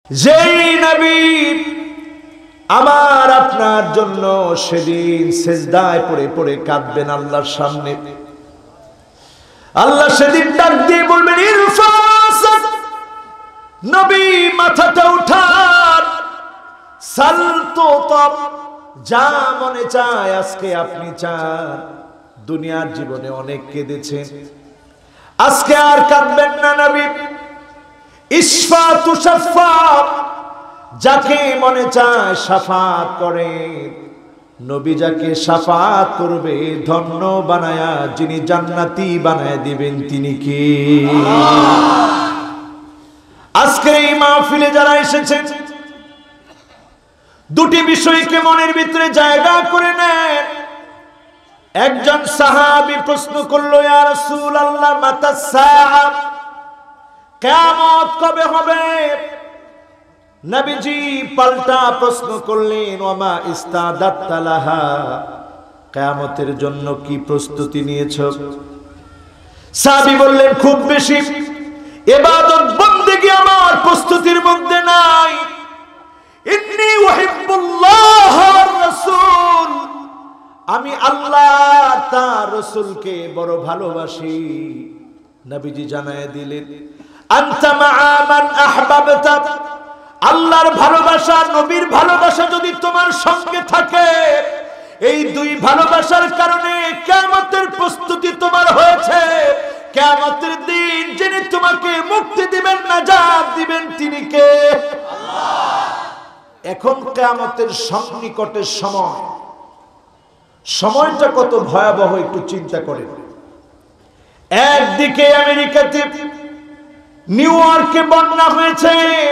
যেই নবী আমার আপনার জন্য সেদিন সিজদায় পড়ে পড়ে কাঁদবেন আল্লাহর সামনে, আল্লাহ সেদিন ডাক দিয়ে বলবেন ইরফাসাত, নবী মাথাটা উঠান, সাল তুতাব, যা মনে চায় আজকে আপনি চান। দুনিয়ার জীবনে অনেক কেঁদেছেন, আজকে আর কাঁদবেন না নবী। ইশফা তুশাফা, যাকে মনে চায় শাফাত করেন। নবী যাকে শাফাত করবে ধন্য বানায়া যিনি জান্নাতি বানায় দিবেন তিনি কে? আজকে এই মাহফিলে যারা এসেছেন দুটি বিষয়কে মনের ভিতরে জায়গা করে নেন। একজন সাহাবী প্রশ্ন করলো, ইয়া রাসূলুল্লাহ মাতা সাআ, কিয়ামত কবে হবে? নবীজি পাল্টা প্রশ্ন করলেন, ওমা ইস্তাদাত্তা লাহা, কিয়ামতের জন্য কি প্রস্তুতি নিয়েছো? সাহাবী বললেন, খুব বেশি ইবাদত বন্দেগী আমার প্রস্তুতির মধ্যে নাই। ইন্নী উহিব্বুল্লাহ ওয়ার রাসূল, আমি আল্লাহ তার রাসূলকে বড় ভালোবাসি। নবীজি জানায় দিলেন, আনতা মা'a মান আহবাবতা, আল্লাহর ভালোবাসা নবীর ভালোবাসা যদি তোমার সঙ্গে থাকে, এই দুই ভালোবাসার কারণে কিয়ামতের প্রস্তুতি তোমার হয়েছে। কিয়ামতের দিন যিনি তোমাকে মুক্তি দিবেন, নাজাত দিবেন তিনি কে? আল্লাহ। এখন কিয়ামতের সন্নিকটের সময়, সময়টা কত ভয়াবহ একটু চিন্তা করেন। একদিকে আমেরিকাতে নিউ ইয়র্কে বন্যা হয়েছে,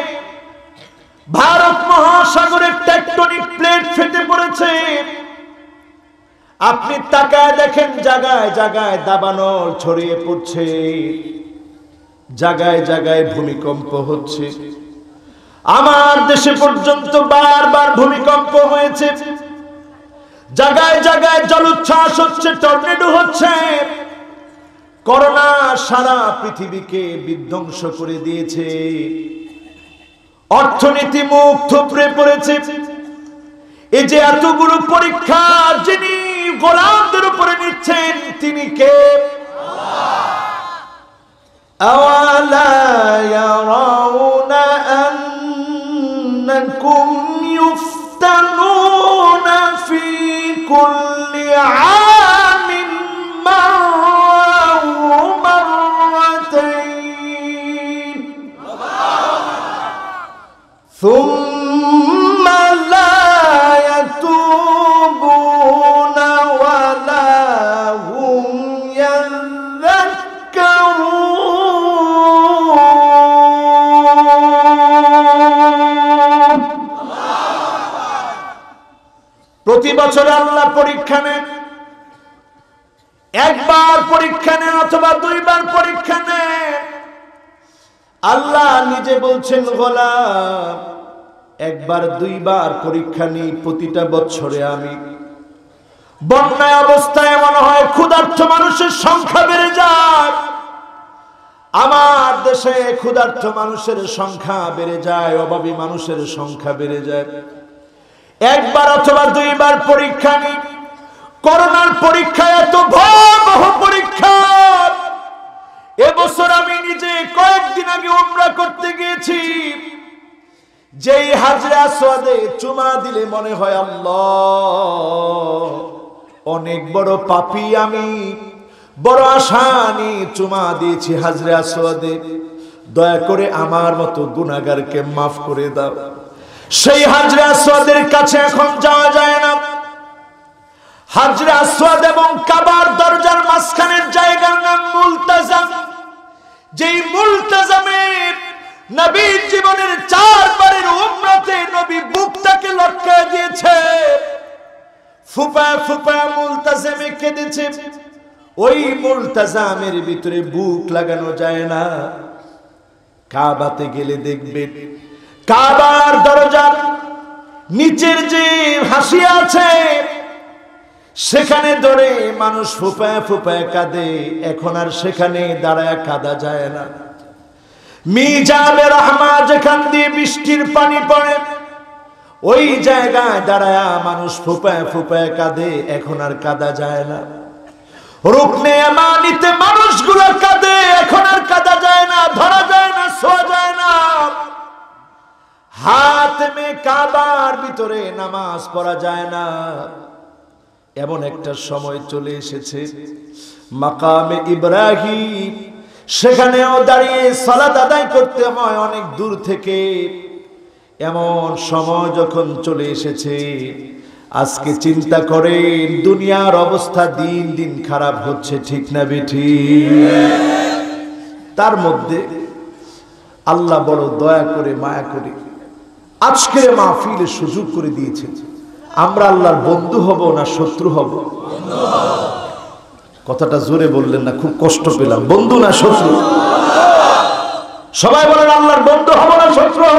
ভারত মহাসাগরের টেকটনিক প্লেট ফেটে পড়েছে। আপনি তাকায় দেখেন জায়গায় জায়গায় দাবানল ছড়িয়ে পড়ছে, জায়গায় জায়গায় ভূমিকম্প হচ্ছে। আমার দেশে পর্যন্ত বারবার ভূমিকম্প হয়েছে, জায়গায় জায়গায় জলোচ্ছ্বাস হচ্ছে, টর্নেডো হচ্ছে। করোনা সারা পৃথিবীকে বিধ্বংস করে দিয়েছে, অর্থনীতি মুখ থুবড়ে পড়েছে। এই যে এতগুলো পরীক্ষা যিনি গোলামদের উপরে নিচ্ছেন তিনি কে? আল্লাহ। আওয়ালা ইয়ারাউনা আন্নাকুম ইফতানুনা ফি কুল্লি আমিন মাররাতাইন ثم لا يتوبون ولا هم يذكرون। প্রতি বছর আল্লাহ পরীক্ষা নেন, একবার পরীক্ষা নেন অথবা দুইবার পরীক্ষা নেন। আল্লাহ নিজে বলছেন, গোলাম একবার দুইবার পরীক্ষা নিই প্রতিটা বছরে আমি। বন্যায় অবস্থায় এমন হয় ক্ষুধার্ত মানুষের সংখ্যা বেড়ে যায়। আমার দেশে ক্ষুধার্ত মানুষের সংখ্যা বেড়ে যায়, অভাবী মানুষের সংখ্যা বেড়ে যায়। একবার অথবা দুইবার পরীক্ষা নিই। করোনার পরীক্ষা এত ভয়াবহ পরীক্ষা, এবছর আমি নিজে কয়েকদিন আগে উমরা করতে গিয়েছি। যেই হাজরে আসওয়াদে চুমা দিলে মনে হয় আল্লাহ অনেক বড় পাপী আমি, বড় আশা নিয়ে চুমা দিয়েছি হাজরে আসওয়াদে, দয়া করে আমার মতো গুনাহগারকে মাফ করে দাও। সেই হাজরে আসওয়াদের কাছে এখন যাওয়া যায় না। হাজরে আসওয়াদ এবং কাবার দরজার মাঝখানের জায়গার নাম মুলতাজাম। যেই মুলতাজামে নবীর জীবনের 4 বারের উমরাতে নবী বুকটাকে লটকায় দিয়েছে, ফুপা ফুপা মুলতাজামে কেঁদেছে। ওই মুলতাজামের ভিতরে বুক লাগানো যায় না। কাবাতে গেলে দেখবেন কাবার দরজার নিচের যে হাসিয়া আছে সেখানে ধরে মানুষ ফুপায় ফুপায় কাঁদে। এখন আর সেখানে দাঁড়ায় কাঁদা যায় না। মিজাবে রহমা যেখান দিয়ে বৃষ্টির পানি পড়ে ওই জায়গায় দাঁড়ায় মানুষ ফুপায় ফুপায় কাঁদে, এখন আর কাঁদা যায় না। রুকনে ইয়ামানিতে মানুষগুলো কাঁদে, এখন আর কাঁদা যায় না, ধরা যায় না, ছোঁয়া যায় না। হাতেমে কাবার ভিতরে নামাজ পড়া যায় না। এমন একটা সময় চলে এসেছে মাকামে ইব্রাহিম, সেখানেও দাঁড়িয়ে সালাত আদায় করতে হয় অনেক দূর থেকে। এমন সময় যখন চলে এসেছে, আজকে চিন্তা করেন দুনিয়ার অবস্থা দিন দিন খারাপ হচ্ছে, ঠিক না বেঠিক? তার মধ্যে আল্লাহ বড় দয়া করে মায়া করে আজকের মাহফিলে সুযোগ করে দিয়েছেন। আমরা আল্লাহর বন্ধু হব না শত্রু হব? কথাটা জোরে বললেন না, খুব কষ্ট পেলাম। বন্ধু না শত্রু? সবাই বলেন আল্লাহর বন্ধু হব না শত্রু হব?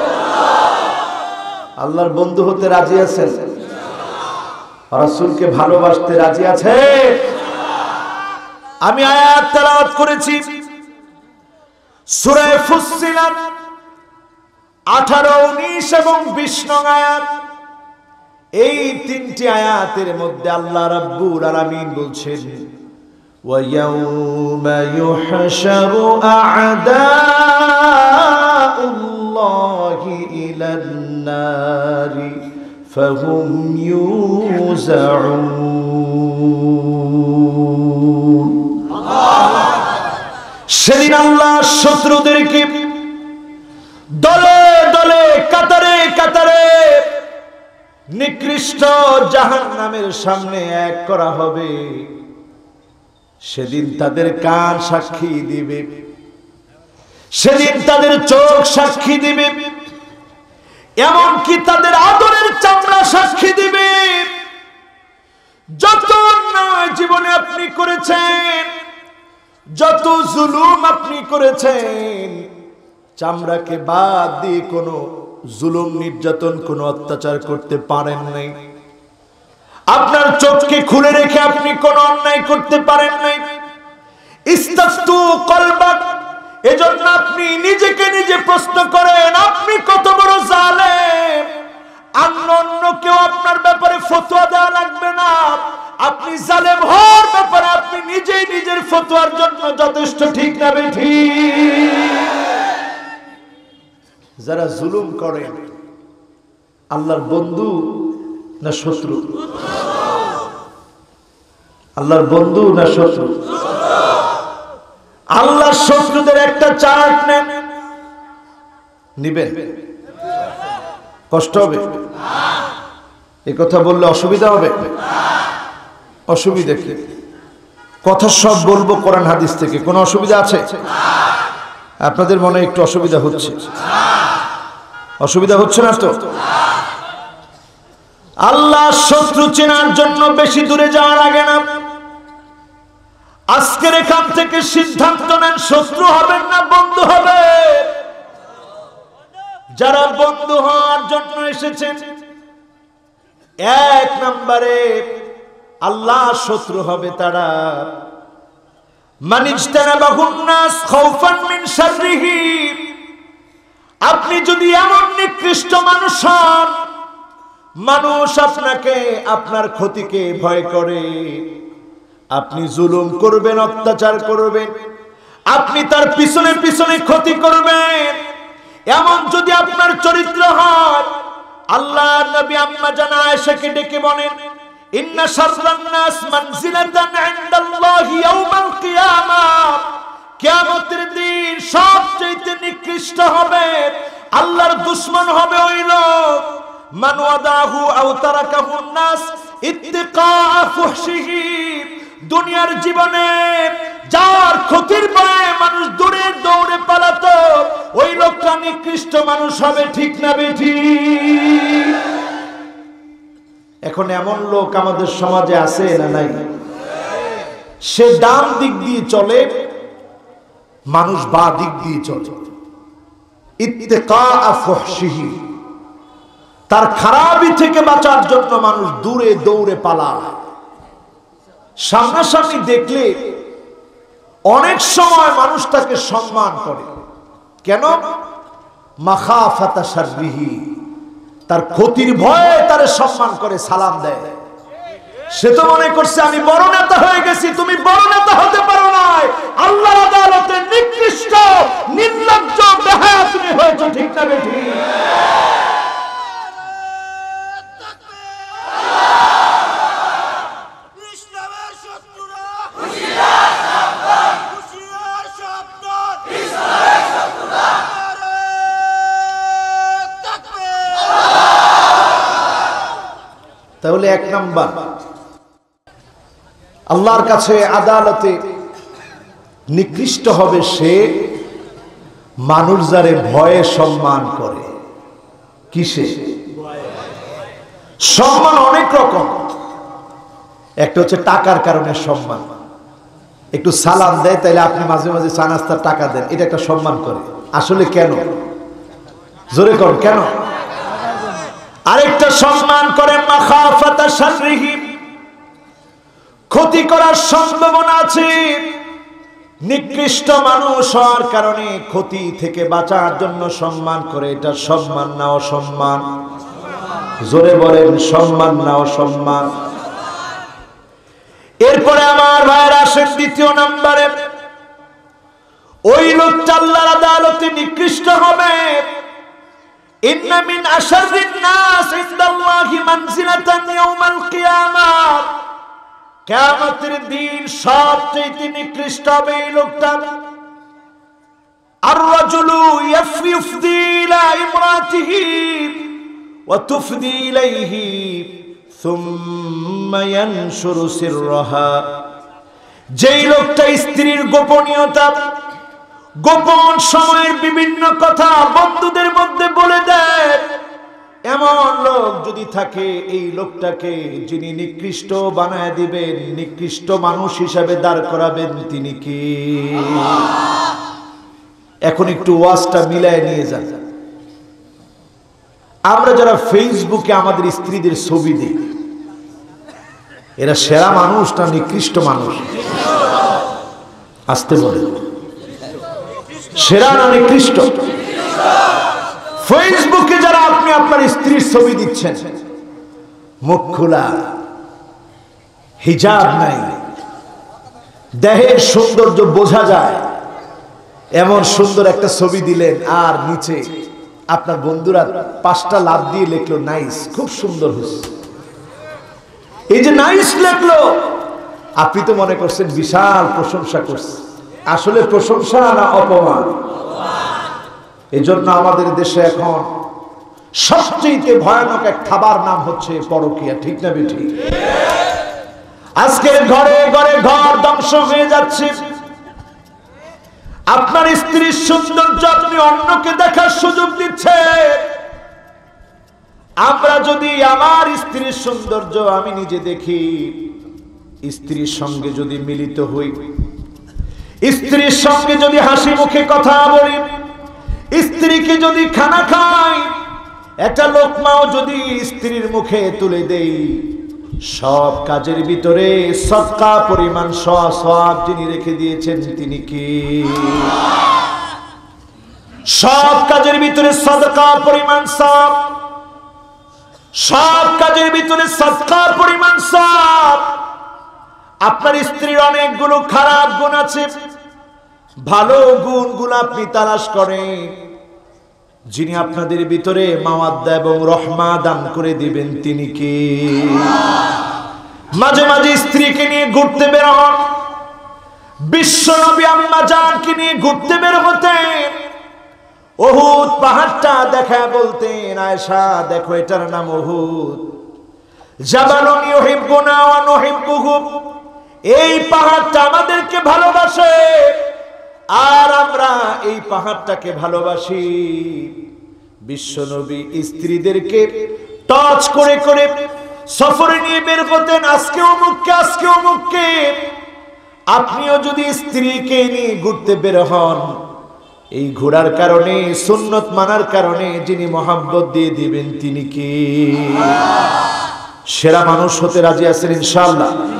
আল্লাহর বন্ধু হতে রাজি আছেন? রাসূলকে ভালোবাসতে রাজি আছে? আমি আয়াত তেলাওয়াত করেছি সূরা ফুসসিলাত 18, 19 এবং 20 নং আয়াত। এই তিনটি আয়াতের মধ্যে আল্লাহ রাব্বুল আলামিন বলছেন ওয়ায়াউমা ইউহশারু আ'দাউল্লাহি ইলান নারি ফাহুম ইউজাউন। সেদিন আল্লাহ শত্রুদেরকে দলে দলে কাতারে কাতারে নিকৃষ্ট জাহান্নামের সামনে এক করা হবে। সেদিন তাদের কান সাক্ষী দিবে, সেদিন তাদের চোখ সাক্ষী দিবে, এমনকি তাদের আদরের চামড়া সাক্ষী দিবে। যত অন্যায় জীবনে আপনি করেছেন, যত জুলুম আপনি করেছেন, চামড়াকে বাদ দিয়ে কোনো জুলুম নির্যাতন কোনো অত্যাচার করতে পারেন নাই। আপনার চোখকে খুলে রেখে আপনি কোনো অন্যায় করতে পারেন নাই। ইস্তাফতু কলবাক, এজন্য আপনি নিজেকে নিজে প্রশ্ন করেন আপনি কত বড় জালেম। অন্য কেউ আপনার ব্যাপারে ফতোয়া দেওয়া লাগবে না। আপনি জালেম হওয়ার ব্যাপারে আপনি নিজেই নিজের ফতোয়ার জন্য যথেষ্ট, ঠিক না বেঠিক? যারা জুলুম করে আল্লাহর বন্ধু না শত্রু? আল্লাহর বন্ধু না শত্রু? আল্লাহর শত্রুদের একটা চার্ট নেন, নিবেন? কষ্ট হবে? এই কথা বললে অসুবিধা হবে? অসুবিধা কি? কথা সব বলবো কোরআন হাদিস থেকে, কোনো অসুবিধা আছে? আপনাদের মনে একটু অসুবিধা হচ্ছে? অসুবিধা হচ্ছে না তো? আল্লাহ শত্রু চেনার জন্য বেশি দূরে যাওয়া লাগে না। আজকের এখান থেকে সিদ্ধান্ত নেন শত্রু হবেন না বন্ধু হবে। যারা বন্ধু হওয়ার জন্য এসেছেন, এক নম্বরে আল্লাহ শত্রু হবে তারা মানিজতানাবাহুন নাস খাউফান মিন শাররিহি। আপনি যদি এমন নিকৃষ্ট মানুষ হন, মানুষ আপনাকে আপনার ক্ষতিকে ভয় করে, আপনি জুলুম করবেন, অত্যাচার করবেন, আপনি তার পিছনে পিছনে ক্ষতি করবেন, এমন যদি আপনার চরিত্র হয়, আল্লাহ নবী আম্মা জানা আয়েশাকে ডেকে বলেন ইন্না শাররান নাস মানজিলাতান ইনদাল্লাহি ইয়াউমাল কিয়ামাহ। কিয়ামতের দিন সবচেয়ে নিকৃষ্ট হবে, আল্লাহর দুশমন হবে ওই লোক মান ওয়াদাহু আও তারাকাহুন নাস ইত্তিকা ফুহশিহি। দুনিয়ার জীবনে যার ক্ষতির ভয়ে মানুষ দূরে দৌড়ে পালাতো, ওই লোকটা নিকৃষ্ট মানুষ হবে, ঠিক না বেঠিক? এখন এমন লোক আমাদের সমাজে আছে না নাই? সে ডান দিক দিয়ে চলে, মানুষ বা দিক দিয়ে চলে। ইত্তিকা ফুহশিহি, তার খারাপি থেকে বাঁচার জন্য মানুষ দূরে দৌড়ে পালায়। সামনাসামনি দেখলে অনেক সময় মানুষ তাকে সম্মান করে, কেন? মাখাফাতা শাররিহি, তার ক্ষতির ভয়ে তারে সম্মান করে, সালাম দেয়। সে তো মনে করছে আমি বড় নেতা হয়ে গেছি, তুমি বড় নেতা হতে পারো নাই, আল্লাহর আদালতে নিকৃষ্ট নির্লজ্জ বেহায়া তুমি হয়েছো, ঠিক না বেঠি? তাহলে এক নাম্বার, আল্লাহর কাছে আদালতে নিকৃষ্ট হবে সে মানুষ যারে ভয়ে সম্মান করে। কিসে? সম্মান অনেক রকম। একটা হচ্ছে টাকার কারণে সম্মান, একটু সালাম দেয় তাইলে আপনি মাঝে মাঝে চা নাস্তার টাকা দেন, এটা একটা সম্মান করে। আসলে কেন? জোরে কর, কেন? আরেকটা সম্মান করে মাখাফাতা শাররিহি, ক্ষতি করার সম্ভাবনা আছে। নিকৃষ্ট মানুষ হওয়ার কারণে ক্ষতি থেকে বাঁচার জন্য সম্মান করে। এটা সম্মান না অসম্মান? জোরে বলেন, সম্মান না অসম্মান? এরপরে আমার ভাইয়েরা আসেন দ্বিতীয় নম্বরে, ওই লোকটা আল্লাহর আদালতে নিকৃষ্ট হবে। ইন্না মিন আশাররিন নাস ইনদাল্লাহি মানজিলাতান ইয়াউমাল কিয়ামাহ, কিয়ামতের দিন সবচেয়ে নিকৃষ্ট হবে এই লোকটা। আর-রাজুলু ইফদি ইলা ইমরাতিহি ওয়া তুফদি ইলাইহি সুম্মা ইয়ানশুরু সিররাহা, যেই লোকটা স্ত্রীর গোপনীয়তা, গোপন সময়ের বিভিন্ন কথা বন্ধুদের মধ্যে বলে দেয়, এমন লোক যদি থাকে, এই লোকটাকে যিনি নিকৃষ্ট বানায় দিবেন, নিকৃষ্ট মানুষ হিসাবে দাঁড় করাবেন, তিনি কি? এখন একটু ওয়াজটা মিলায় নিয়ে যান। আমরা যারা ফেসবুকে আমাদের স্ত্রীদের ছবি দিই, এরা সেরা মানুষ না নিকৃষ্ট মানুষ? আসতে বলে, সেরা না নিকৃষ্ট? ফেসবুকে যারা আপনি আপনার স্ত্রীর ছবি দিচ্ছেন, মুখ খোলা, হিজাব নাই, দেহের সৌন্দর্য বোঝা যায়, এমন সুন্দর একটা ছবি দিলেন, আর নিচে আপনার বন্ধুরা 5টা লাভ দিয়ে লিখলো নাইস, খুব সুন্দর হয়েছে। এই যে নাইস লিখলো, আপনি তো মনে করছেন বিশাল প্রশংসা করছে। আসলে প্রশংসা না অপমান? এই জন্য আমাদের দেশে এখন সবচেয়ে ভয়ানক এক খাবার নাম হচ্ছে পরকীয়া, ঠিক না বেঠি? আজকের ঘরে ঘরে ঘর ধ্বংস হয়ে যাচ্ছে। আপনার স্ত্রীর সৌন্দর্য আপনি অন্যকে দেখার সুযোগ দিচ্ছেন। আমরা যদি আমার স্ত্রীর সৌন্দর্য আমি নিজে দেখি, স্ত্রীর সঙ্গে যদি মিলিত হই, স্ত্রীর সঙ্গে যদি হাসি মুখে কথা বলি, স্ত্রীকে যদি খানা খাই, একটা লোকমাও যদি স্ত্রীর মুখে তুলে দেই, সব কাজের ভিতরে সদকা পরিমাণ সওয়াব যিনি রেখে দিয়েছেন তিনি কি? সব কাজের ভিতরে সদকা পরিমাণ সওয়াব, সব কাজের ভিতরে সদকা পরিমাণ সওয়াব। আপনার স্ত্রীর অনেকগুলো খারাপ গুণ আছে, ভালো গুণগুলো আপনি তালাশ করেন। যিনি আপনাদের ভিতরে মাওয়াদ্দা এবং রহমা দান করে দিবেন তিনি কি? মাঝে মাঝে স্ত্রীকে নিয়ে ঘুরতে বের হন। বিশ্বনবী আম্মা জানকে নিয়ে ঘুরতে বের হতেন। উহুদ পাহাড়টা দেখা বলতেন, আয়েশা দেখো এটার নাম উহুদ। জাবালুন ইউহিব্বুনা ওয়া নুহিব্বুহু, এই পাহাড়টা আমাদেরকে ভালোবাসে আর আমরা এই পাহাড়টাকে ভালোবাসি। বিশ্বনবী স্ত্রীদেরকে টাচ করে করে সফরে নিয়ে বের হতেন, আজকে অমুককে, আজকে অমুককে। আপনিও যদি স্ত্রীকে নিয়ে ঘুরতে বের হন, এই ঘোরার কারণে, সুন্নত মানার কারণে যিনি মহাব্বত দিয়ে দিবেন তিনি কি? সেরা মানুষ হতে রাজি আছেন ইনশাআল্লাহ?